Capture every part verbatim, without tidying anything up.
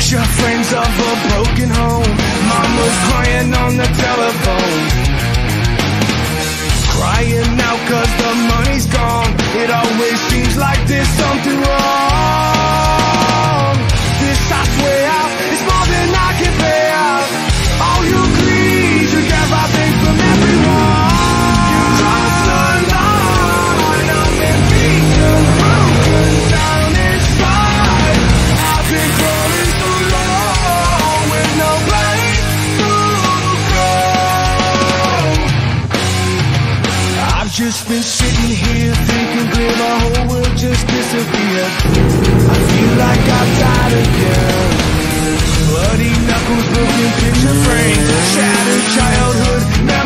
Picture frames of a broken home, mama's crying on the telephone, crying out cause the money's gone. It always seems like there's something wrong. This I swear is more than I can bear. All you greed, you get everything from everyone. You cross the line, I've been beaten, broken down inside. I've been crawling so long with no place to go. I've just been sitting here thinking clear, my whole world just disappeared. I feel like I've died again. Bloody knuckles, broken picture frames, shattered childhood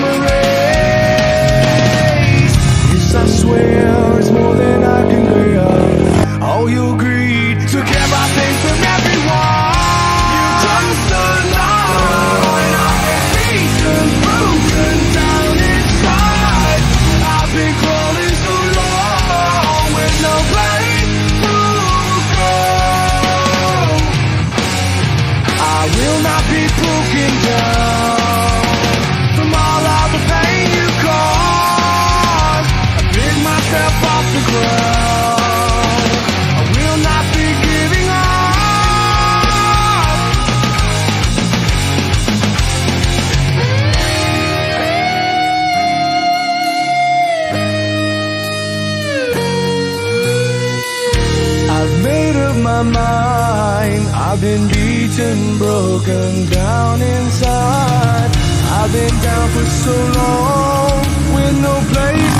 memories. Yes, I swear it's more than I can bear. All your greed took everything from everyone. You crossed the line, I've been beaten, broken down inside. I've been crawling so long with no place to go. I will not be broken down from all of the pain you caused. I pick myself off the ground. I will not be giving up. I've made up my mind. I've been beaten, broken down inside. I've been down for so long with no place